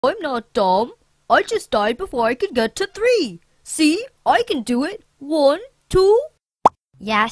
I'm not dumb. I just died before I could get to 3. See? I can do it. 1, 2. Yeah,